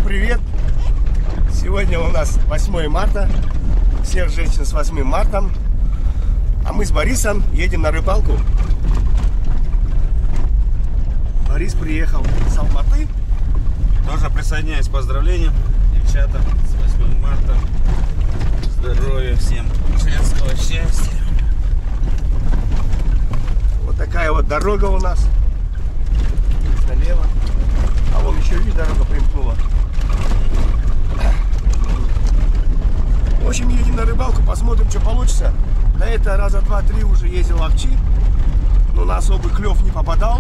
привет! Сегодня у нас 8 марта. Всех женщин с 8 марта. А мы с Борисом едем на рыбалку. Борис приехал с Алматы. Тоже присоединяюсь к поздравлениям, девчата, с 8 марта. Здоровья всем, женского счастья. Вот такая вот дорога у нас. Налево. А вон еще, видишь, дорога примкнула. В общем, едем на рыбалку, посмотрим, что получится. До этого раза 2-3 уже ездил в Акчи, но на особый клев не попадал.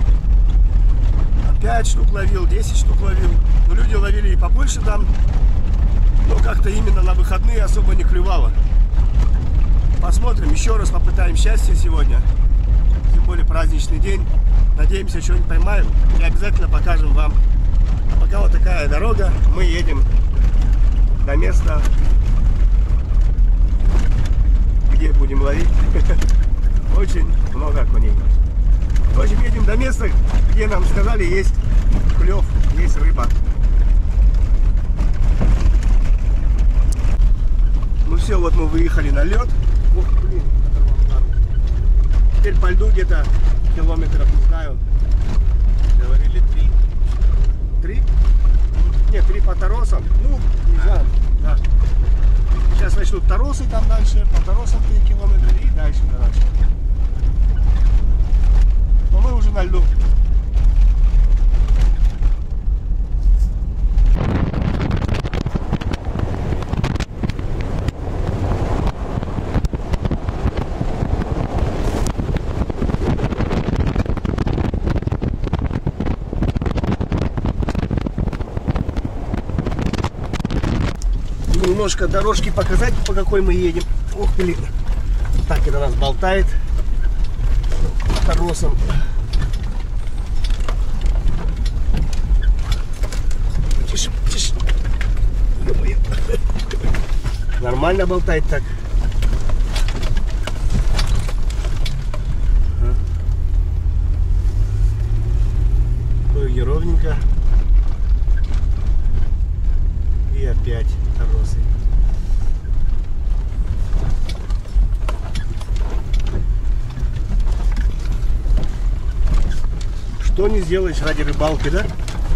5 штук ловил, 10 штук ловил. Но люди ловили и побольше там. Но как-то именно на выходные особо не клювало. Посмотрим, еще раз попытаем счастье сегодня. Тем более праздничный день. Надеемся, что-нибудь поймаем и обязательно покажем вам. А пока вот такая дорога, мы едем до места, где будем ловить. Очень много окуней. В общем, едем до места, где нам сказали, есть клев, есть рыба. Ну все, вот мы выехали на лед. Ох, блин, теперь по льду где-то километров, не знаю. Говорили 3. 3? Нет, 3 по торосам. Ну, не знаю. Да. Сейчас начнут торосы там дальше, по торосам 3 километра и дальше. Но мы уже на льду. Немножко дорожки показать, по какой мы едем. Ох, блин. Так это нас болтает по торосам. Тише, тише. Нормально болтает так. Ноги ровненько. И опять торосы. Что не сделаешь ради рыбалки, да?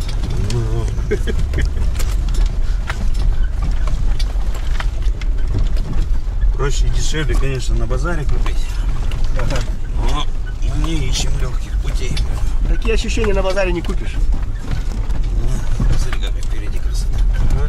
Проще и дешевле, конечно, на базаре купить. Ага. Но мы не ищем легких путей. Такие ощущения на базаре не купишь. Смотри, как впереди красота. Ага.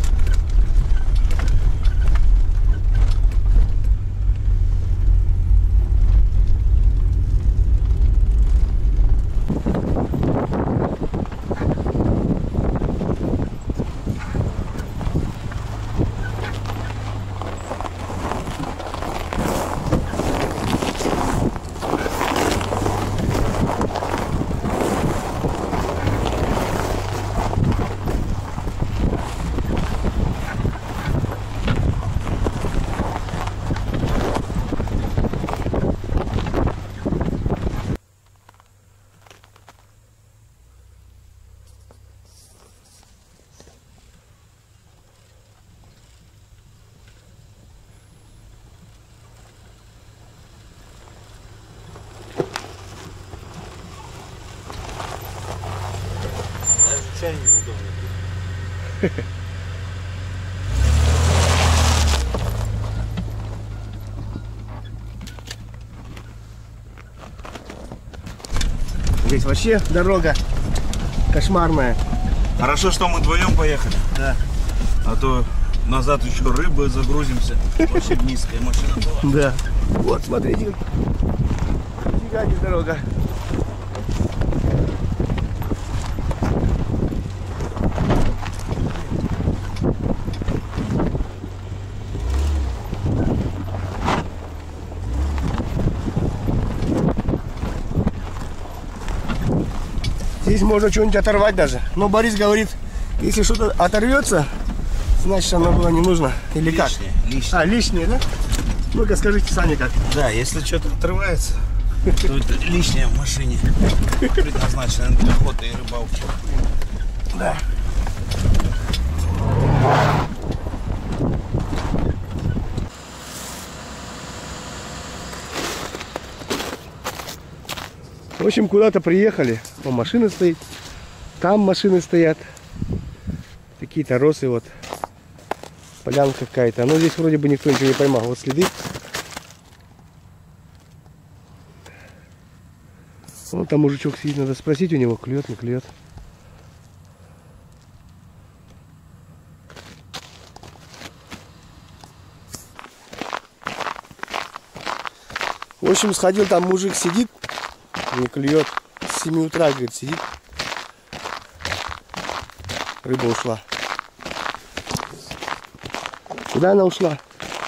Чайник неудобно. Здесь вообще дорога кошмарная. Хорошо, что мы вдвоем поехали. Да. А то назад еще рыбы загрузимся. Очень низкая машина была. Да. Вот, смотрите. Фига не дорога. Здесь можно что-нибудь оторвать даже. Но Борис говорит, если что-то оторвется, значит оно было не нужно. Или как? Лишнее. А, лишнее, да? Ну-ка скажите сами как. Да, если что-то отрывается, то это лишнее в машине. Предназначено для охоты и рыбалки. Да. В общем, куда-то приехали. О, машина стоит. Там машины стоят. Какие-то росы вот. Полянка какая-то. Но здесь вроде бы никто ничего не поймал. Вот следы. Вон там мужичок сидит. Надо спросить у него, клюет, не клюет. В общем, сходил, там мужик сидит, не клюет. С 7 утра, говорит, сидит. Рыба ушла. Куда она ушла?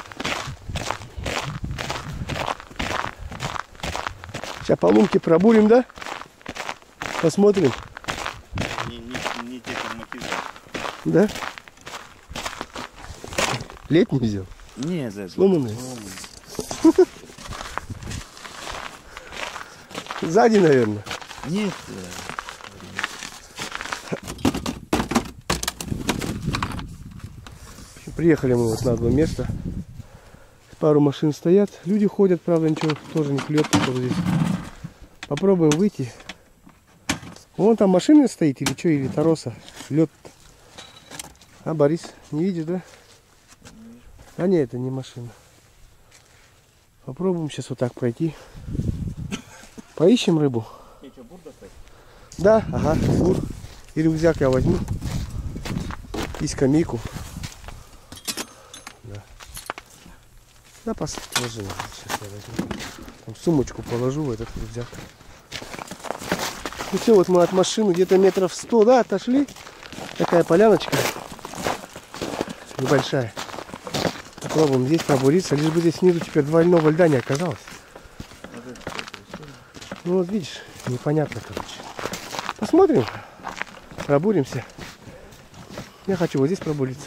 Сейчас по лунке пробурим, да? Посмотрим. Не те нормативы. Да? Летний взял? Не, за сломанные. Сзади, наверное. Нет. Приехали мы вот на одно место. Пару машин стоят. Люди ходят, правда, ничего тоже не клюет. Здесь. Попробуем выйти. Вон там машина стоит или что, или тороса. Лед. А, Борис, не видишь, да? А нет, это не машина. Попробуем сейчас вот так пройти. Поищем рыбу. Да, ага, бур. И рюкзак я возьму. И скамейку. Да. Да, положи. Сейчас я возьму. Там сумочку положу в этот рюкзак. Ну все, вот мы от машины где-то метров 100, да, отошли. Такая поляночка. Небольшая. Попробуем здесь пробуриться, лишь бы здесь снизу теперь двойного льда не оказалось. Ну вот видишь, непонятно, короче. Посмотрим, пробуримся. Я хочу вот здесь пробуриться.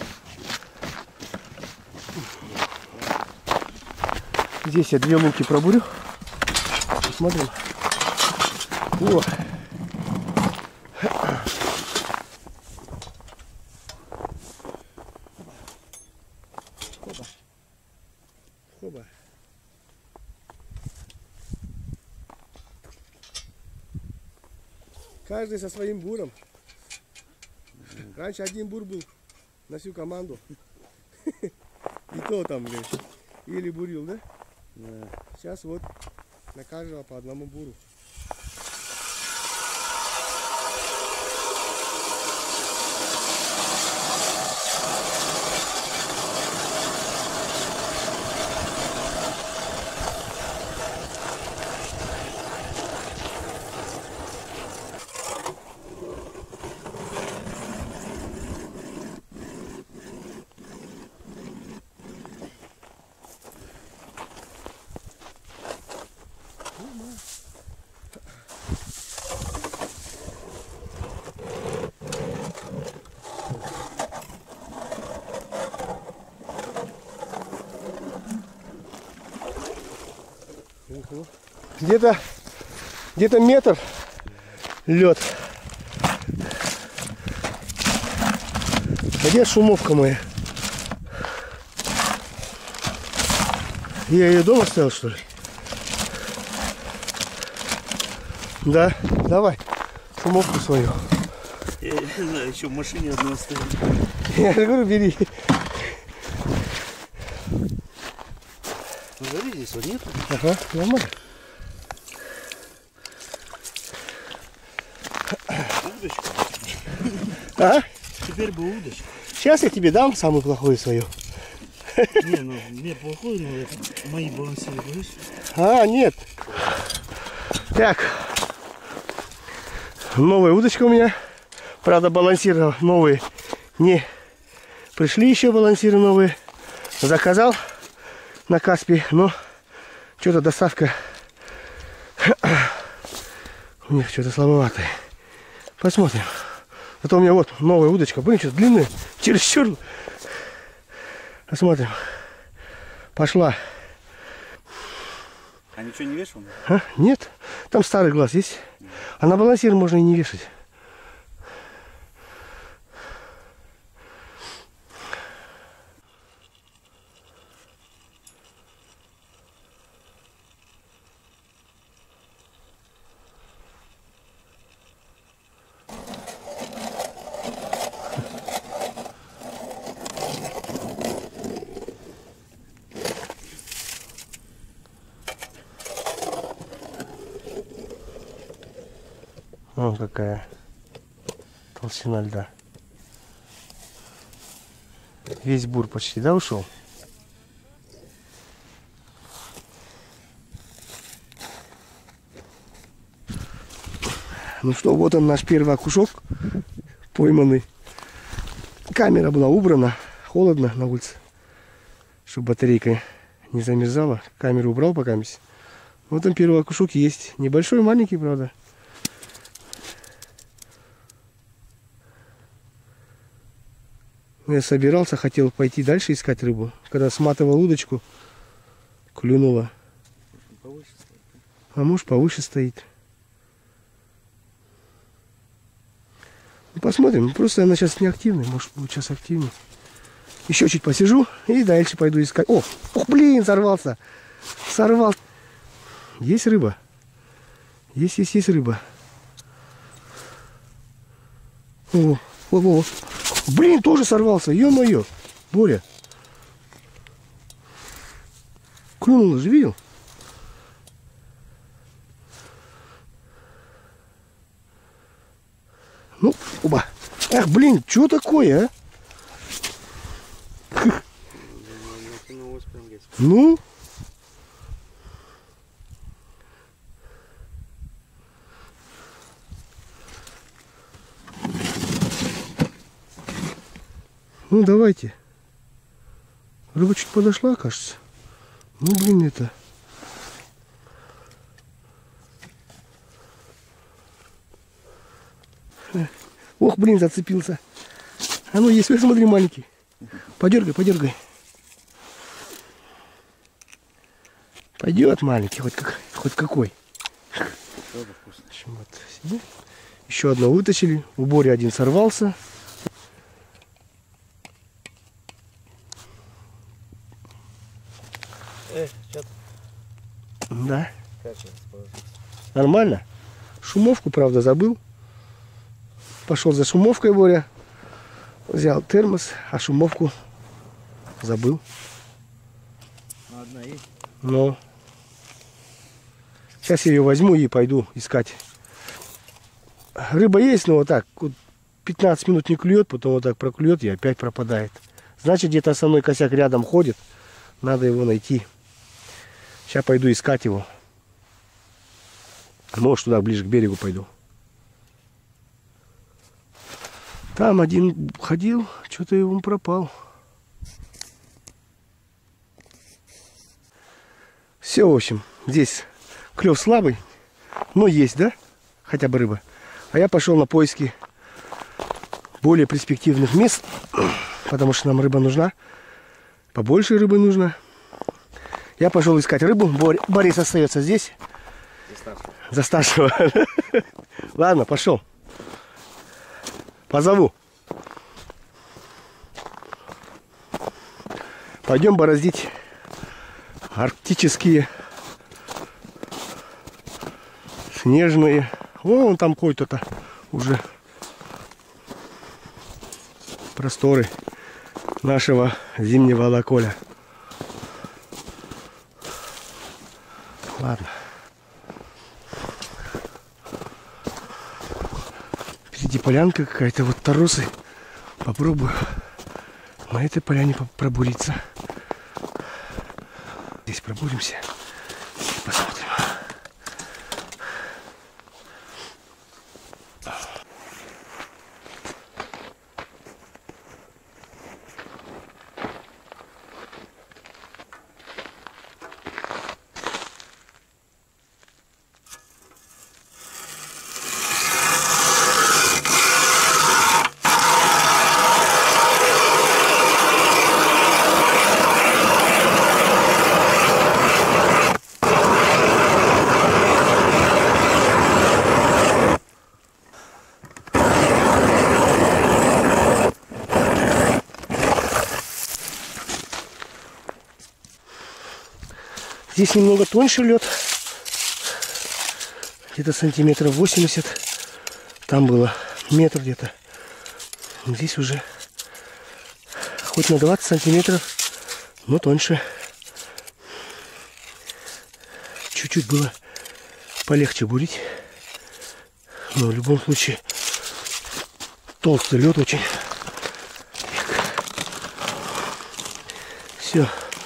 Здесь я 2 лунки пробурю. Посмотрим. О. Хоба. Каждый со своим буром. Раньше один бур был на всю команду. И то там, блин, или бурил, да? Да. Сейчас вот на каждого по одному буру. Где-то метр лед. Где шумовка моя? Я ее дома оставил, что ли? Да, давай шумовку свою. Я не знаю, еще в машине одна стоит. Я же говорю, бери. Смотри, здесь вот нет. Ага, нормально. Удочку. А? Теперь бы удочку. Сейчас я тебе дам самую плохую свою. Не, ну не плохой, но это мои балансиры, будешь? А, нет. Так. Новая удочка у меня. Правда, балансиры новые не пришли еще, балансиры новые. Заказал на Каспи, но что-то доставка у них что-то слабоватая. Посмотрим. Зато у меня вот новая удочка. Блин, что-то длинная. Чересчур. Посмотрим. Пошла. А ничего не вешал? А? Нет. Там старый глаз есть. А на балансир можно и не вешать. Вон какая толщина льда. Весь бур почти, да, ушел? Ну что, вот он наш первый окушок пойманный. Камера была убрана, холодно на улице, чтобы батарейка не замерзала. Камеру убрал пока. Вот он первый окушок есть. Небольшой, маленький, правда. Я собирался, хотел пойти дальше искать рыбу. Когда сматывал удочку, клюнула. А может повыше стоит. Ну, посмотрим. Просто она сейчас не активная. Может будет сейчас активнее. Еще чуть посижу и дальше пойду искать. О, блин, сорвался. Сорвал. Есть рыба. Есть рыба. О. Блин, тоже сорвался. Ё-моё. Боря. Клюнула же, видел? Ну, оба. Ах, блин, что такое, а? Ну? Ну, давайте. Рыба чуть подошла, кажется. Ну, блин, это... Ох, блин, зацепился. А ну, есть, смотри, маленький. Подергай. Пойдет маленький, хоть какой. Вот. Еще одно вытащили. У Бори один сорвался. Да. Нормально. Шумовку, правда, забыл. Пошел за шумовкой, Боря. Взял термос, а шумовку забыл. Одна есть? Ну. Сейчас я ее возьму и пойду искать. Рыба есть, но вот так. Вот 15 минут не клюет, потом вот так проклюет и опять пропадает. Значит, где-то основной косяк рядом ходит. Надо его найти. Сейчас пойду искать его. Может, туда ближе к берегу пойду. Там один ходил, что-то его пропал. Все, в общем, здесь клев слабый, но есть, да? Хотя бы рыба. А я пошел на поиски более перспективных мест, потому что нам рыба нужна. Побольше рыбы нужно. Я пошел искать рыбу. Борис остается здесь. За старшего. Ладно, пошел. Позову. Пойдем бороздить арктические, снежные. Вон там какой-то уже просторы нашего зимнего локоля. Ладно. Впереди полянка какая-то, вот торосы. Попробую на этой поляне пробуриться. Здесь пробуримся. Посмотрим. Здесь немного тоньше лед, где-то сантиметров 80, там было метр где-то. Здесь уже хоть на 20 сантиметров, но тоньше. Чуть-чуть было полегче бурить. Но в любом случае толстый лед очень. Все.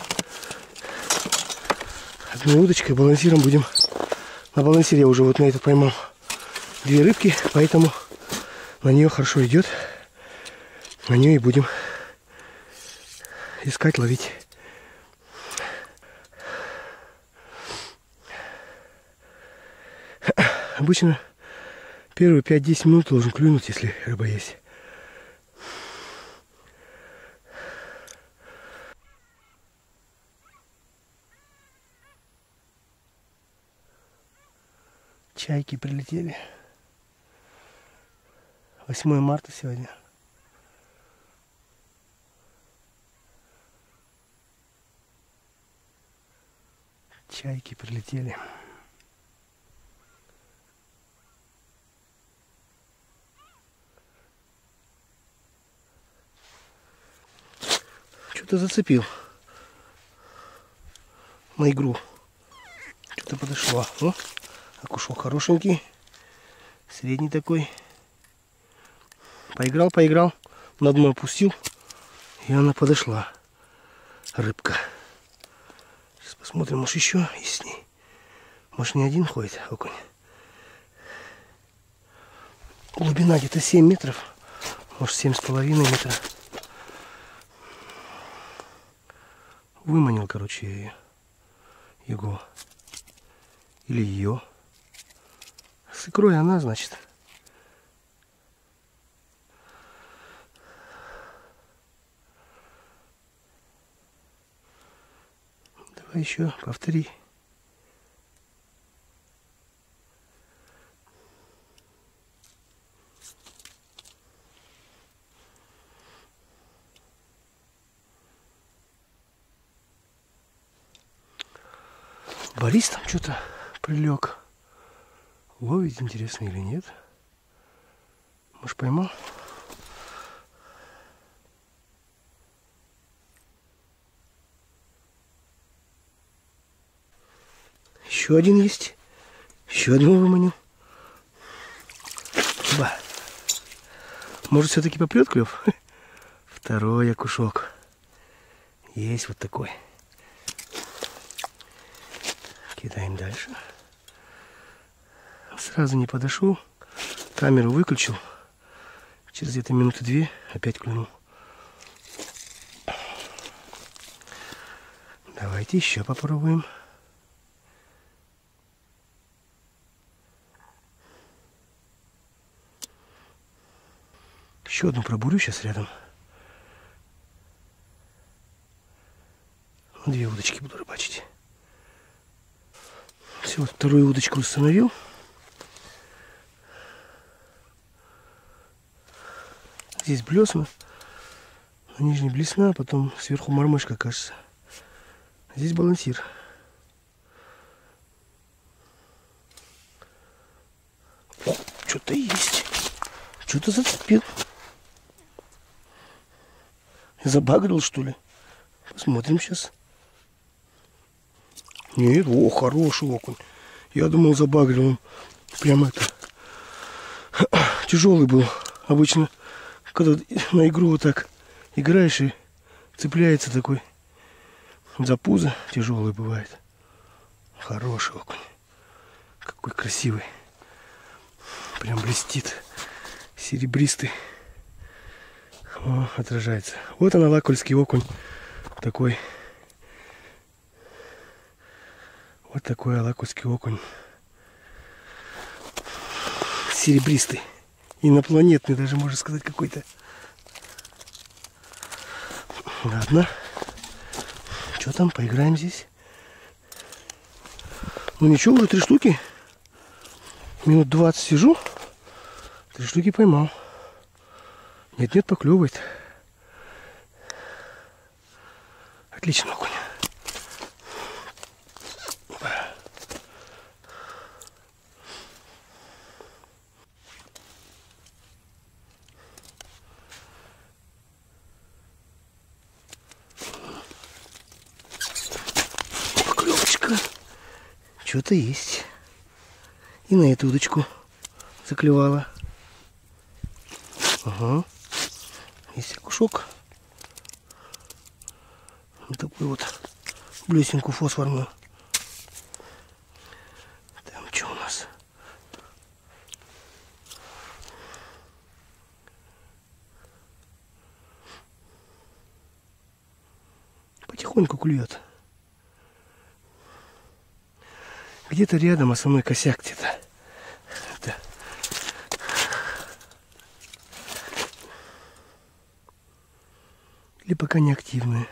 Одной удочкой балансиром будем. На балансире я уже вот на этот поймал 2 рыбки, поэтому на нее хорошо идет. На нее и будем искать, ловить. Обычно первые 5-10 минут должен клюнуть, если рыба есть. Чайки прилетели. 8 марта сегодня. Чайки прилетели. Что-то зацепил на игру. Что-то подошло. О, окушок хорошенький. Средний такой. Поиграл. На дно опустил. И она подошла. Рыбка. Сейчас посмотрим, может еще есть с ней. Может не один ходит окунь. Глубина где-то 7 метров. Может 7,5 метра. Выманил, короче, его. Или ее. С икрой она, значит. Давай еще повтори. Борис там что-то прилег. Ловить, интересно или нет? Может, поймал? Еще один есть. Еще одного выманил. Ба. Может, все-таки попрет клев? Второй окушок. Есть вот такой. Кидаем дальше. Сразу не подошел. Камеру выключил. Через где-то минуты 2 опять клюнул. Давайте еще попробуем. Еще одну пробурю сейчас рядом. 2 удочки буду рыбачить. Все, вот вторую удочку установил. Здесь блесна. На нижней блесна, а потом сверху мормышка, кажется. Здесь балансир. О, что-то есть. Что-то зацепил. Забагрил, что ли? Посмотрим сейчас. Нет, о, хороший окунь. Я думал, забагрил он. Прямо это. Тяжелый был. Обычно, когда на игру вот так играешь и цепляется такой за пузо, тяжелый бывает. Хороший окунь. Какой красивый. Прям блестит. Серебристый. О, отражается. Вот она, лакольский окунь. Такой. Вот такой лакольский окунь. Серебристый. Инопланетный даже, можно сказать, какой-то. Ладно. Что там, поиграем здесь? Ну ничего, уже 3 штуки. Минут 20 сижу. 3 штуки поймал. Нет, поклевывает. Отлично, окунь. Поклевочка. Что-то есть. И на эту удочку заклевала. Ага. Есть окушок. Вот такую вот блесенку фосфорную. Там что у нас? Потихоньку клюет. Где-то рядом основной косяк где-то. Это. Или пока не активная.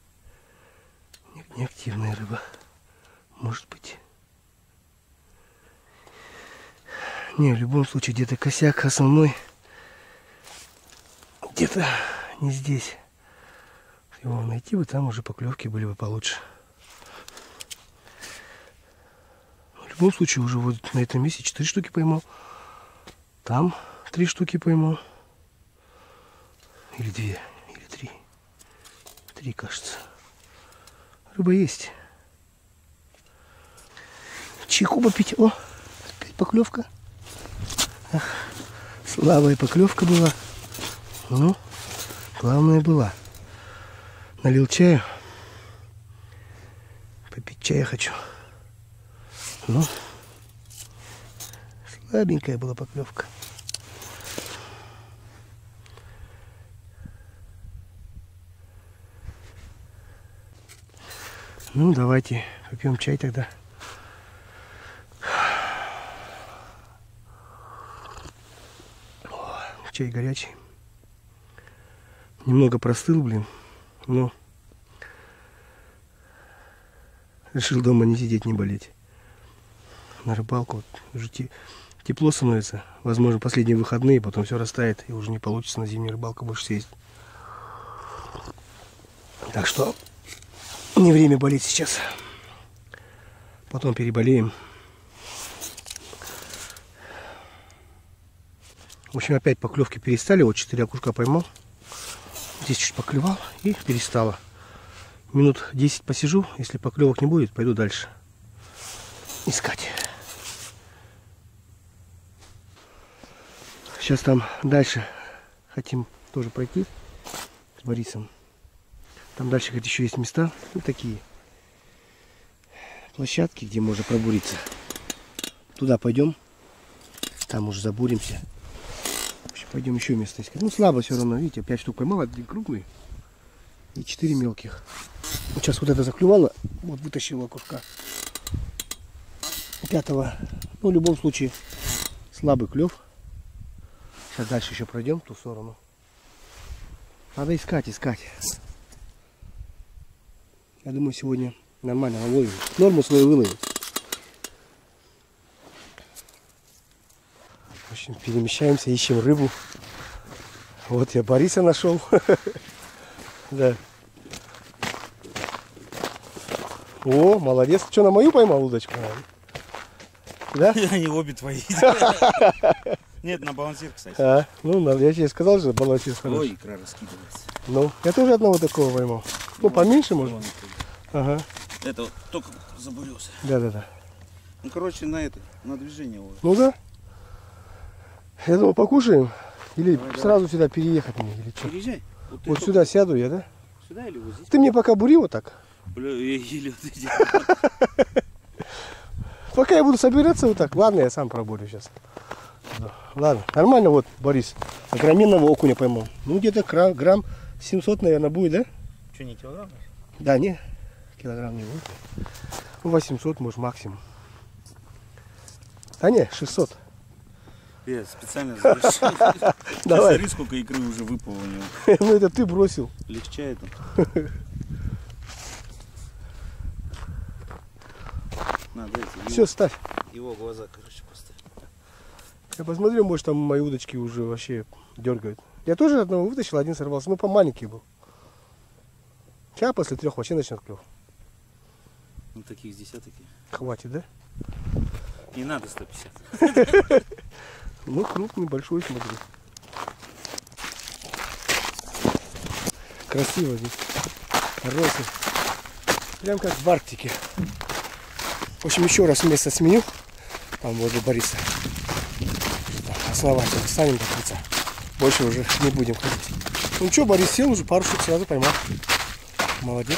Не активная рыба. Может быть. Не, в любом случае где-то косяк основной. Где-то не здесь. Его найти бы, там уже поклевки были бы получше. В любом случае уже вот на этом месте 4 штуки поймал. Там 3 штуки поймал. Или 2, или 3. 3, кажется. Рыба есть. Чайку попить. О, опять поклевка. Ах, слабая поклевка была. Ну, главное была. Налил чаю. Попить чая хочу. Ну, слабенькая была поклевка. Ну, давайте попьем чай тогда. О, чай горячий. Немного простыл, блин. Но решил дома не сидеть, не болеть. На рыбалку вот, уже тепло становится. Возможно, последние выходные, потом все растает, и уже не получится на зимнюю рыбалку больше съездить. Так что не время болеть сейчас. Потом переболеем. В общем, опять поклевки перестали. Вот 4 окушка поймал. Здесь чуть поклевал и перестало. Минут 10 посижу. Если поклевок не будет, пойду дальше искать. Сейчас там дальше хотим тоже пройти с Борисом. Там дальше хоть еще есть места. Вот такие площадки, где можно пробуриться. Туда пойдем. Там уже забуримся. В общем, пойдем еще место искать. Ну, слабо все равно. Видите, 5 штук поймал, 1 крупный и 4 мелких. Вот сейчас вот это заклювало. Вот вытащил окушка 5-го. Ну, в любом случае, слабый клев. Сейчас дальше еще пройдем в ту сторону. Надо искать. Я думаю, сегодня нормально наловим. Норму свою выловим. В общем, перемещаемся, ищем рыбу. Вот я Бориса нашел. Да. О, молодец. Что, на мою поймал удочку? Да? Они обе твои. Нет, на балансир, кстати. А, ну, я тебе сказал же, балансир хороший. Ой, икра раскидывается. Ну, я тоже одного такого поймал. Ну, поменьше, может. Ага. Это вот только забурился. Да. Ну, короче, на движение его. Ну да. Я думал, покушаем. Или Давай, сразу сюда переехать мне, или что? Переезжай. Вот сюда сяду я, да? Сюда или вот здесь? Ты мне пока бури вот так. Бля, я еле вот эти. Пока я буду собираться вот так. Ладно, я сам пробурю сейчас. Ладно, нормально. Вот, Борис, огроменного окуня поймал. Ну, где-то грамм 700, наверное, будет, да? Что, не килограмм? Да, не. Килограмм не будет. Ну, 800, может, максимум. А не, 600. Я специально завершил. Давай. Смотри, сколько икры уже выпало у него. Ну, это ты бросил. Легчает он. Надо Все, ставь. его глаза, короче, поставь. Я посмотрю, может, там мои удочки уже вообще дергают. Я тоже одного вытащил, один сорвался. Ну, по-маленький был. Сейчас после 3 вообще начнет клев. Ну, таких с десятки. Хватит, да? Не надо 150. Ну, крупный, большой, смотри. Красиво здесь. Хороший. Прям как в Арктике. В общем, еще раз место сменю. Там возле Бориса. основательно. Станем до конца. Больше уже не будем ходить. Ну что, Борис сел уже, пару штук сразу поймал. Молодец.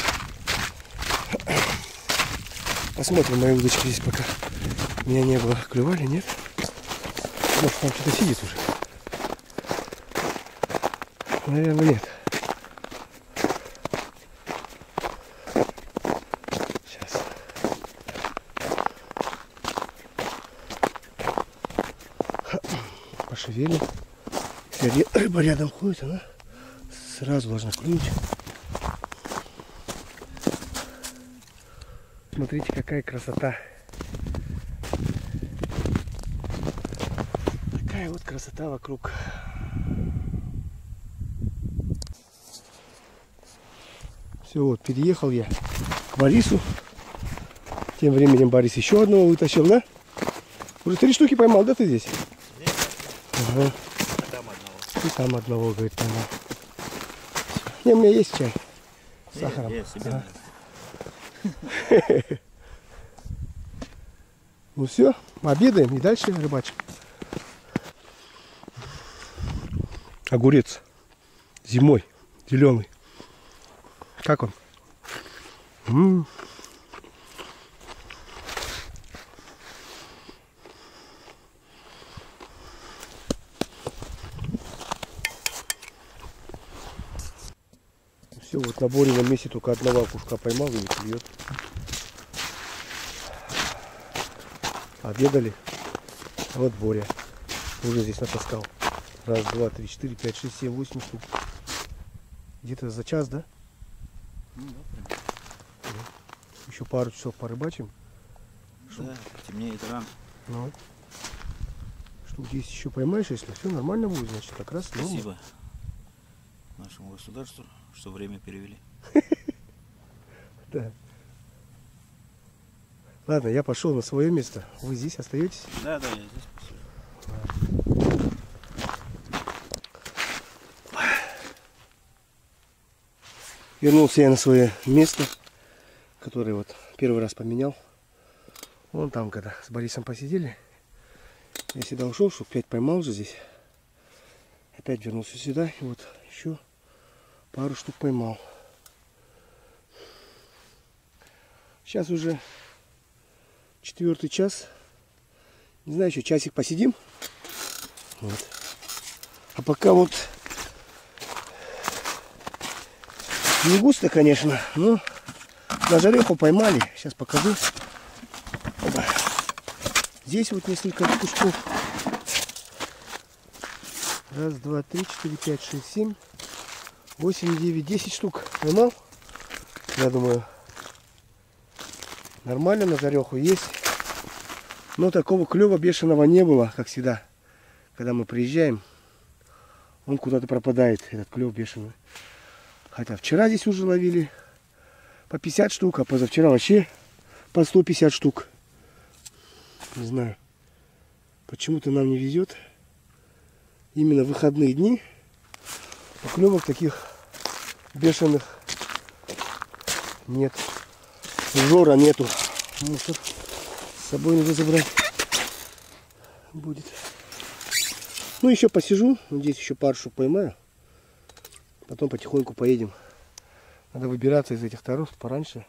Посмотрим мои удочки здесь пока. Меня не было. Клювали, нет? Может, там что-то сидит уже. Наверное, нет. Сейчас. Пошевелим. Если рыба рядом ходит, она сразу должна клюнуть. Смотрите, какая красота. Такая вот красота вокруг. Все, вот, переехал я к Борису. Тем временем Борис еще одного вытащил, да? Уже 3 штуки поймал, да, ты здесь? Ага. Там одного. И там одного, говорит, поймал. Не, у меня есть чай. С сахаром. Ага. Ну все, обедаем и дальше рыбачим. Огурец зимой, зеленый. Как он? Все, вот на Борином месте только одного окушка поймал и не клюет. Обедали. А вот Боря уже здесь натаскал. 1, 2, 3, 4, 5, 6, 7, 8 штук. Где-то за час, да? Ну, да, прям. Еще пару часов порыбачим. Да, темнеет рано. Ну, штук 10 еще поймаешь, если все нормально будет, значит как раз. Спасибо нашему государству, что время перевели. Да. Ладно, я пошел на свое место. Вы здесь остаетесь? Да, я здесь посижу. Вернулся я на свое место, которое вот первый раз поменял. Вон там, когда с Борисом посидели, я сюда ушел, штук 5 поймал уже здесь. Опять вернулся сюда, и вот еще пару штук поймал. Сейчас уже 4 час. Не знаю, еще часик посидим. Вот. А пока вот не густо, конечно, но на жареху поймали. Сейчас покажу. Опа. Здесь вот несколько кусков. 1, 2, 3, 4, 5, 6, 7, 8, 9, 10 штук поймал. Я думаю, нормально на жареху есть. Но такого клёва бешеного не было, как всегда. Когда мы приезжаем, он куда-то пропадает, этот клёв бешеный. Хотя вчера здесь уже ловили по 50 штук, а позавчера вообще по 150 штук. Не знаю, почему-то нам не везет. Именно в выходные дни поклевок таких бешеных нет. Жора нету. Мусор с собой надо забрать будет. Ну еще посижу, надеюсь еще пару штук поймаю. Потом потихоньку поедем. Надо выбираться из этих торов пораньше.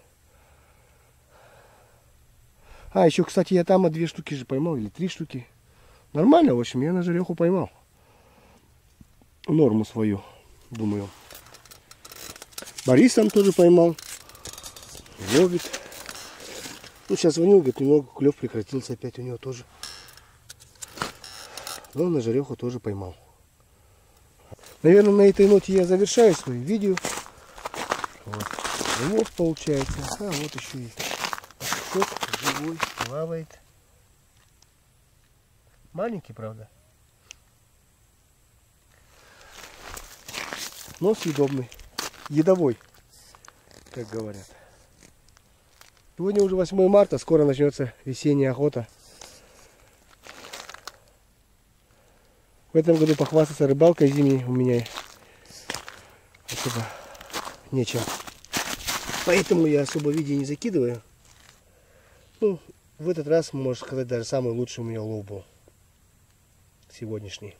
А, еще, кстати, я там 2 штуки же поймал, или 3 штуки. Нормально, в общем, я на жареху поймал. Норму свою, думаю. Борис там тоже поймал. Ловит. Ну, сейчас звонил, говорит, немного клев прекратился опять у него тоже. Но на жареху тоже поймал. Наверное, на этой ноте я завершаю свое видео. Вот. Улов получается. А вот еще есть. Пашок живой, плавает. Маленький, правда. Но съедобный. Едовой, как говорят. Сегодня уже 8 марта, скоро начнется весенняя охота. В этом году похвастаться рыбалкой зимней у меня особо нечем. Поэтому я особо видео не закидываю. Ну, в этот раз, можно сказать, даже самый лучший у меня улов был. сегодняшний.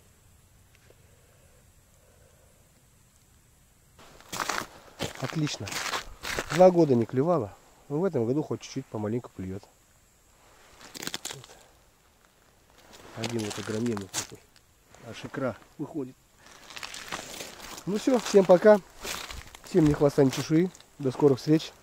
Отлично. 2 года не клевало, но в этом году хоть чуть-чуть помаленьку клюет. Вот. Один вот огроменный такой. Аж икра выходит. Ну все, всем пока. Всем ни хвоста, ни чешуи. До скорых встреч.